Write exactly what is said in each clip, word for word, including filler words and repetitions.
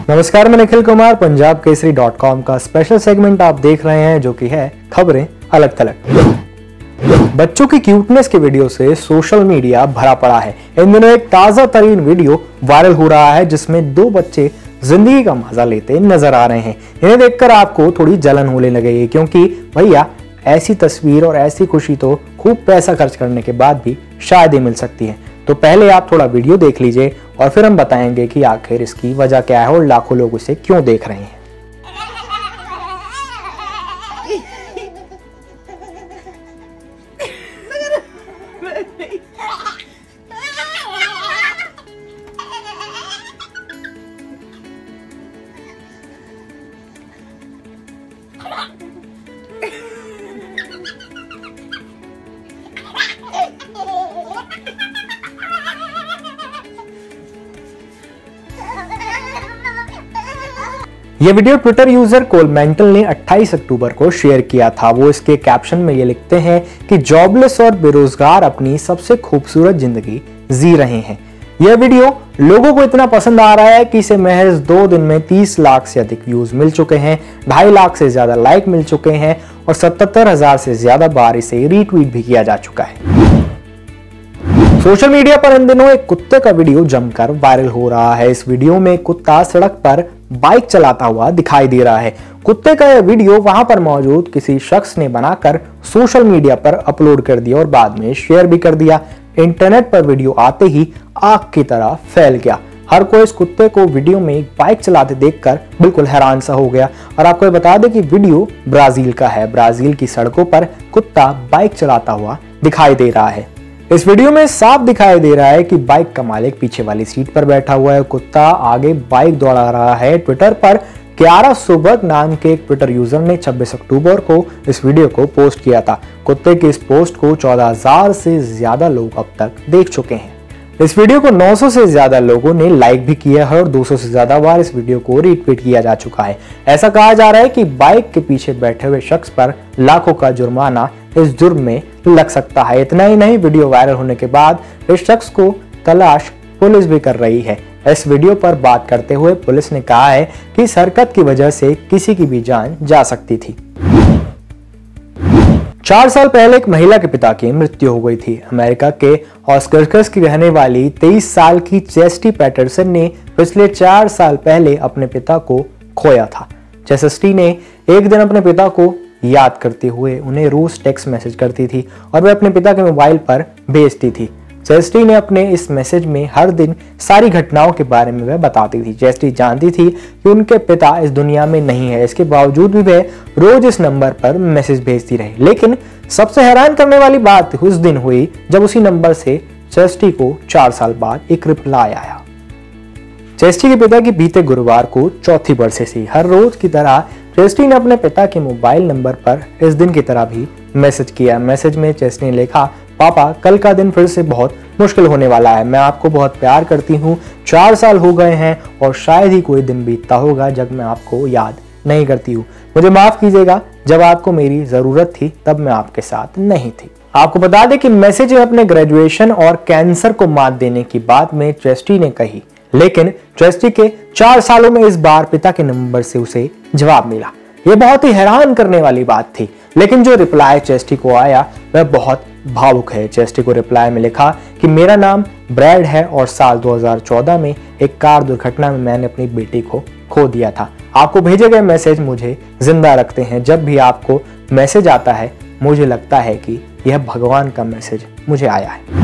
नमस्कार, मैं Nikhil Kumar. Punjab Kesari dot com का स्पेशल सेगमेंट आप देख रहे हैं, जो कि है खबरें अलग थलग। बच्चों की क्यूटनेस के वीडियो से सोशल मीडिया भरा पड़ा है। इन दिनों एक ताजा तरीन वीडियो वायरल हो रहा है, जिसमें दो बच्चे जिंदगी का मजा लेते नजर आ रहे हैं। इन्हें देखकर आपको थोड़ी जलन होने लगेगी, क्योंकि भैया ऐसी तस्वीर और ऐसी खुशी तो खूब पैसा खर्च करने के बाद भी शायद ही मिल सकती है। तो पहले आप थोड़ा वीडियो देख लीजिए और फिर हम बताएंगे कि आखिर इसकी वजह क्या है और लाखों लोग इसे क्यों देख रहे हैं। ये वीडियो ट्विटर यूजर कोलमेंटल ने अट्ठाईस अक्टूबर को शेयर किया था। वो इसके कैप्शन में ये लिखते हैं कि जॉबलेस और बेरोजगार अपनी सबसे खूबसूरत जिंदगी जी रहे हैं। यह वीडियो लोगों को इतना पसंद आ रहा है कि इसे महज दो दिन में तीस लाख से अधिक व्यूज मिल चुके हैं, ढाई लाख से ज्यादा लाइक मिल चुके हैं और सतहत्तर हजार से ज्यादा बार इसे रीट्वीट भी किया जा चुका है। सोशल मीडिया पर इन दिनों एक कुत्ते का वीडियो जमकर वायरल हो रहा है। इस वीडियो में कुत्ता सड़क पर बाइक चलाता हुआ दिखाई दे रहा है। कुत्ते का यह वीडियो वहां पर मौजूद किसी शख्स ने बनाकर सोशल मीडिया पर अपलोड कर दिया और बाद में शेयर भी कर दिया। इंटरनेट पर वीडियो आते ही आग की तरह फैल गया। हर कोई इस कुत्ते को वीडियो में बाइक चलाते देखकर बिल्कुल हैरान सा हो गया। और आपको ये बता दें कि वीडियो ब्राजील का है। ब्राजील की सड़कों पर कुत्ता बाइक चलाता हुआ दिखाई दे रहा है। इस वीडियो में साफ दिखाई दे रहा है कि बाइक का मालिक पीछे वाली सीट पर बैठा हुआ है, कुत्ता आगे बाइक दौड़ा रहा है। ट्विटर पर क्यारा सुबर्ग नाम के एक ट्विटर यूजर ने छब्बीस अक्टूबर को इस वीडियो को पोस्ट किया था। कुत्ते की इस पोस्ट को चौदह हजार से ज्यादा लोग अब तक देख चुके हैं। इस वीडियो को नौ सौ से ज्यादा लोगों ने लाइक भी किया है और दो सौ से ज्यादा बार इस वीडियो को रीट्वीट किया जा चुका है। ऐसा कहा जा रहा है कि बाइक के पीछे बैठे हुए शख्स पर लाखों का जुर्माना इस जुर्म में लग सकता है। इतना ही नहीं, वीडियो वायरल होने के बाद इस शख्स को तलाश पुलिस भी कर रही है। इस वीडियो पर बात करते हुए पुलिस ने कहा है कि इस हरकत की वजह से किसी की भी जान जा सकती थी। चार साल पहले एक महिला के पिता की मृत्यु हो गई थी। अमेरिका के ऑस्कर्स की रहने वाली तेईस साल की चेस्टी पैटरसन ने पिछले चार साल पहले अपने पिता को खोया था। चेस्टी ने एक दिन अपने पिता को याद करते हुए उन्हें रोज टेक्स्ट मैसेज करती थी और वह अपने पिता के मोबाइल पर भेजती थी। चेस्टी ने अपने इस मैसेज में हर दिन सारी घटनाओं के बारे में वह बताती थी। चेस्टी जानती थी कि उनके पिता इस दुनिया में नहीं है, इसके बावजूद भी वह रोज इस नंबर पर मैसेज भेजती रही। लेकिन सबसे हैरान करने वाली बात उस दिन हुई जब उसी नंबर से चेस्टी को चार साल बाद एक रिप्लाई आया। चेस्टी के पिता की बीते गुरुवार को चौथी बरसी थी। हर रोज की तरह चेस्टी ने अपने पिता के मोबाइल नंबर पर इस दिन की तरह भी मैसेज किया। मैसेज में चेस्टी ने लिखा, पापा कल का दिन फिर से बहुत मुश्किल होने वाला है। मैं आपको बहुत प्यार करती हूँ। चार साल हो गए हैं और शायद ही कोई दिन बीतता होगा जब मैं आपको याद नहीं करती हूँ। मुझे माफ कीजिएगा, जब आपको मेरी जरूरत थी तब मैं आपके साथ नहीं थी। आपको बता दें कि मैसेज में अपने ग्रेजुएशन और कैंसर को मात देने की बात में चेस्टी ने कही, लेकिन चेस्टी के चार सालों में इस बार पिता के नंबर से उसे जवाब मिला। यह बहुत ही हैरान करने वाली बात थी। लेकिन जो रिप्लाई चेस्टी को आया वह बहुत भावुक है। चेस्टी को रिप्लाई में लिखा कि मेरा नाम ब्रैड है और साल दो हज़ार चौदह में एक कार दुर्घटना में मैंने अपनी बेटी को खो दिया था। आपको भेजे गए मैसेज मुझे जिंदा रखते हैं। जब भी आपको मैसेज आता है मुझे लगता है कि यह भगवान का मैसेज मुझे आया है।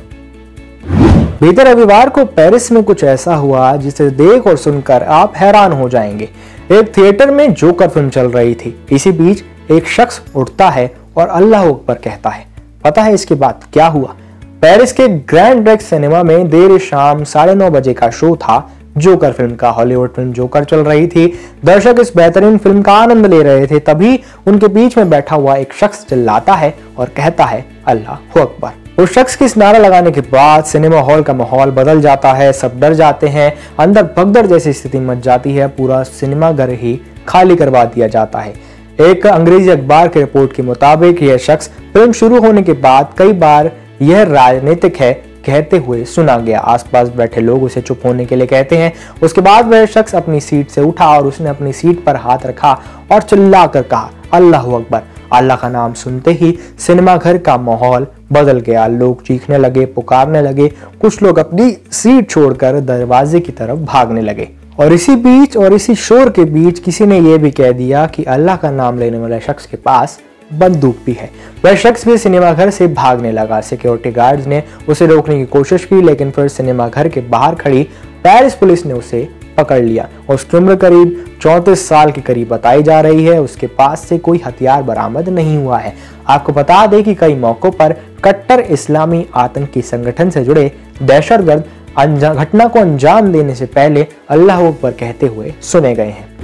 बीते रविवार को पेरिस में कुछ ऐसा हुआ जिसे देख और सुनकर आप हैरान हो जाएंगे। एक थिएटर में जोकर फिल्म चल रही थी। इसी बीच एक शख्स उठता है और अल्लाह अकबर कहता है। पता है इसके बाद क्या हुआ? पेरिस के ग्रैंड रेक्स सिनेमा में देर शाम साढ़े नौ बजे का शो था जोकर फिल्म का। हॉलीवुड फिल्म जोकर चल रही थी। दर्शक इस बेहतरीन फिल्म का आनंद ले रहे थे। तभी उनके बीच में बैठा हुआ एक शख्स चिल्लाता है और कहता है अल्लाह अकबर। उस शख्स की इस नारा लगाने के बाद सिनेमा हॉल का माहौल बदल जाता है। सब डर जाते हैं। अंदर भगदड़ जैसी स्थिति मच जाती है। पूरा सिनेमा घर ही खाली करवा दिया जाता है। एक अंग्रेजी अखबार की रिपोर्ट के मुताबिक यह शख्स फिल्म शुरू होने के बाद कई बार यह राजनीतिक है कहते हुए सुना गया। आसपास बैठे लोग उसे चुप होने के लिए कहते हैं। उसके बाद वह शख्स अपनी सीट से उठा और उसने अपनी सीट पर हाथ रखा और चिल्लाकर कहा, अल्लाह अकबर। अल्लाह का नाम सुनते ही सिनेमा घर का माहौल बदल गया। लोग चीखने लगे, पुकारने लगे, कुछ लोग अपनी सीट छोड़कर दरवाजे की तरफ भागने लगे। और इसी बीच और इसी शोर के बीच किसी ने यह भी कह दिया कि अल्लाह का नाम लेने वाले शख्स के पास बंदूक भी है। वह शख्स भी सिनेमा घर से भागने लगा। सिक्योरिटी गार्ड्स ने उसे रोकने की कोशिश की, लेकिन फिर सिनेमा घर के बाहर खड़ी पेरिस पुलिस ने उसे पकड़ लिया। उसकी उम्र करीब चौंतीस साल के करीब बताई जा रही है। उसके पास से कोई हथियार बरामद नहीं हुआ है। आपको बता दें कि कई मौकों पर कट्टर इस्लामी आतंकी संगठन से जुड़े दहशतगर्द घटना को अंजाम देने से पहले अल्लाह अकबर कहते हुए सुने गए हैं।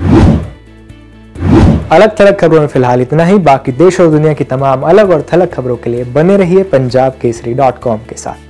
अलग थलग खबरों में फिलहाल इतना ही। बाकी देश और दुनिया की तमाम अलग और थलग खबरों के लिए बने रहिए पंजाब केसरी डॉट कॉम के साथ।